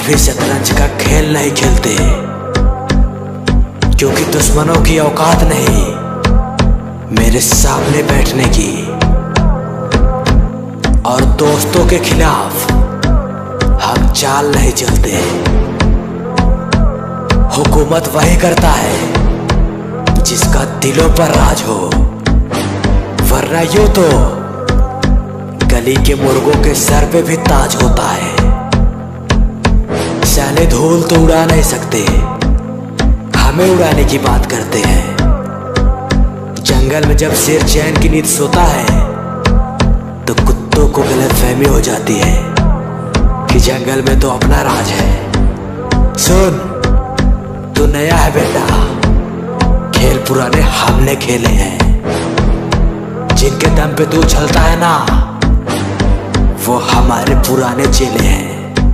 भी शतरंज का खेल नहीं खेलते, क्योंकि दुश्मनों की औकात नहीं मेरे सामने बैठने की। और दोस्तों के खिलाफ हम चाल नहीं चलते। हुकूमत वही करता है जिसका दिलों पर राज हो, वरना यूं तो गली के मुर्गों के सर पे भी ताज होता है। साले धूल तो उड़ा नहीं सकते, हमें उड़ाने की बात करते हैं। जंगल में जब शेर चैन की नींद सोता है तो कुत्तों को गलतफहमी हो जाती है कि जंगल में तो अपना राज है। सुन, तू नया है बेटा, खेल पुराने हमने खेले हैं। जिनके दम पे तू चलता है ना, वो हमारे पुराने चेले हैं।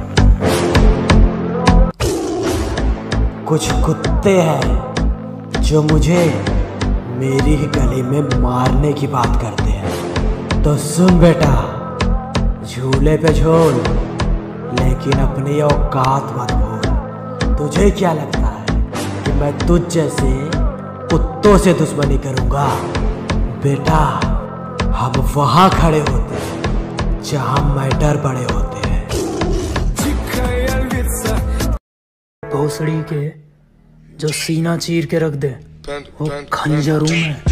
कुछ कुत्ते हैं जो मुझे मेरी ही गली में मारने की बात करते हैं। तो सुन बेटा, झूले पे झोल, लेकिन अपनी औकात मत भूल। तुझे क्या लगता है कि मैं तुझ जैसे कुत्तों से दुश्मनी करूंगा? बेटा, हम वहां खड़े होते हैं जहां मैटर बड़े होते हैं। भोसड़ी के जो सीना चीर के रख दे वो खंजरों में